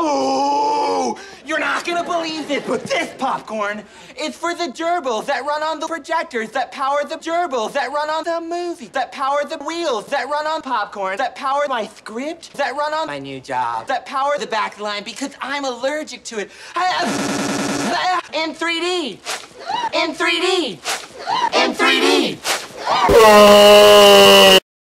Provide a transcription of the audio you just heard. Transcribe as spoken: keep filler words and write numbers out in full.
Oh! You're not gonna believe this, but this popcorn is for the gerbils that run on the projectors, that power the gerbils that run on the movie, that power the wheels that run on popcorn, that power my script, that run on my new job, that power the back line because I'm allergic to it. In three D. In three D. In three D.